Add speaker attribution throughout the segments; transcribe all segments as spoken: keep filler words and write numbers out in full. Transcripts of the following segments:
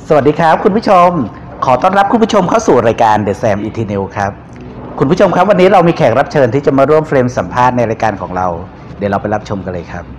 Speaker 1: สวัสดีครับคุณผู้ชมขอต้อนรับคุณผู้ชมเข้าสู่รายการ The Sam Eternal ครับคุณผู้ชมครับวันนี้เรามีแขกรับเชิญที่จะมาร่วมเฟรมสัมภาษณ์ในรายการของเราเดี๋ยวเราไปรับชมกันเลยครับ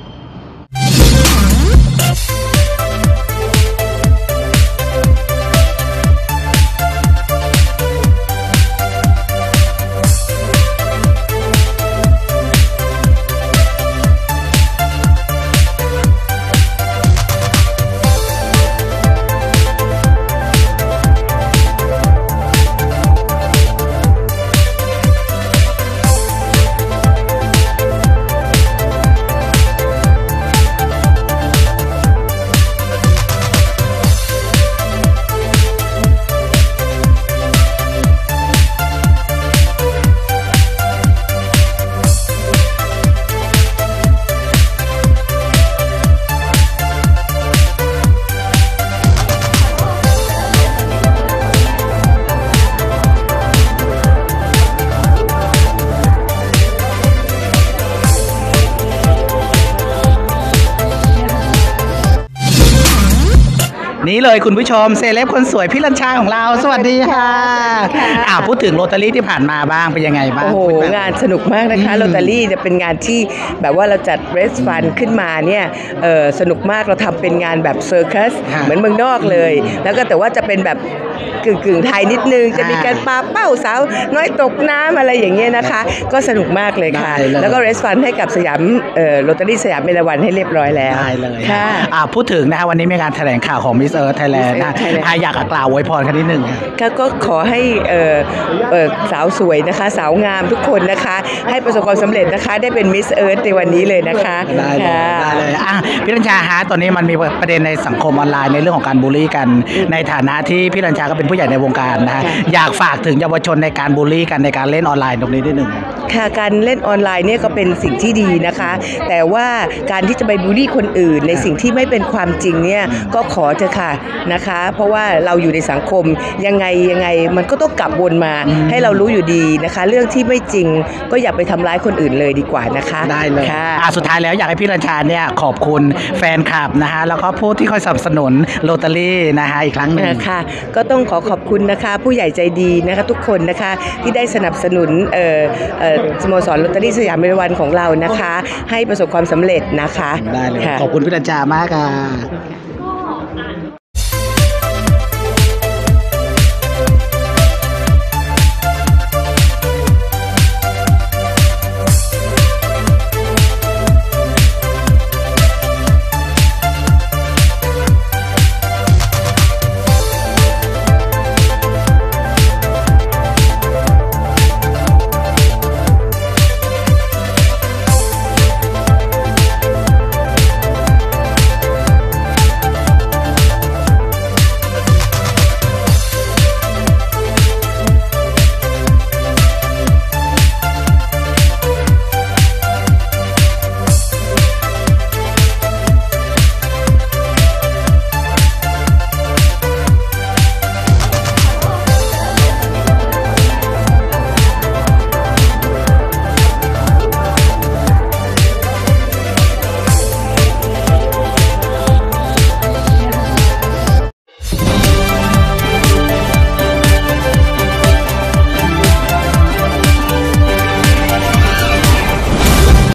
Speaker 1: นี่เลยคุณผู้ชมเซเลบคนสวยพี่ลัญชาของเราสวัสดีค่ะอ่าพูดถึงโรตารี่ที่ผ่านมาบ้างเป็นยังไงบ้าง
Speaker 2: โอ้โหงานสนุกมากนะคะโรตารี่จะเป็นงานที่แบบว่าเราจัดเรสฟันขึ้นมาเนี่ยเออสนุกมากเราทำเป็นงานแบบเซอร์คัสเหมือนเมืองนอกเลยแล้วก็แต่ว่าจะเป็นแบบกึ่งกึ่งไทยนิดนึงจะมีการปาเป้าสาวน้อยตกน้ำอะไรอย่างเงี้ยนะคะก็สนุกมากเลยค่ะแล้วก็เรสฟันให้กับสยามเอ่อโรตารี่สยามเอราวัณให้เรียบร้อยแล้ว
Speaker 1: ได้เลยค่ะอ่าพูดถึงนะคะวันนี้มีการแถลงข่าวของมิสเอิร์ธไทยแลนด์นะอยากกล่าวอวยพรกันนิดนึง
Speaker 2: ก็ขอให้เอ่อเอ่อสาวสวยนะคะสาวงามทุกคนนะคะให้ประสบความสำเร็จนะคะได้เป็นมิสเอิร์ธในวันนี้เลยนะคะ
Speaker 1: ได้เลยได้เลยอ่ะพี่ลัญชาฮะตอนนี้มันมีประเด็นในสังคมออนไลน์ในเรื่องของการบูลลี่กันในฐานะที่พี่ลัญชาก็เป็นผู้ใหญ่ในวงการนะอยากฝากถึงเยาวชนในการบูลลี่กันในการเล่นออนไลน์ตรงนี้นิดนึง
Speaker 2: ค่ะการเล่นออนไลน์เนี่ยก็เป็นสิ่งที่ดีนะคะแต่ว่าการที่จะไปบูลลี่คนอื่นในสิ่งที่ไม่เป็นความจริงเนี่ยก็ขอเถอะค่ะนะคะเพราะว่าเราอยู่ในสังคมยังไงยังไงมันก็ต้องกลับวนมาให้เรารู้อยู่ดีนะคะเรื่องที่ไม่จริงก็อย่าไปทำร้ายคนอื่นเลยดีกว่านะคะ
Speaker 1: ได้เลยค่ะสุดท้ายแล้วอยากให้พี่ลัญชาเนี่ยขอบคุณแฟนคลับนะคะแล้วก็ผู้ที่คอยสนับสนุนโรตารี่นะคะอีกครั้งหนึ่ง
Speaker 2: ค่ะก็ต้องขอขอบคุณนะคะผู้ใหญ่ใจดีนะคะทุกคนนะคะที่ได้สนับสนุนเอ่อเอ่อสโมสรโรตารี่สยามเอราวัณของเรานะคะให้ประสบความสำเร็จนะคะ
Speaker 1: ได้เลยขอบคุณพี่ลัญชามากค่ะ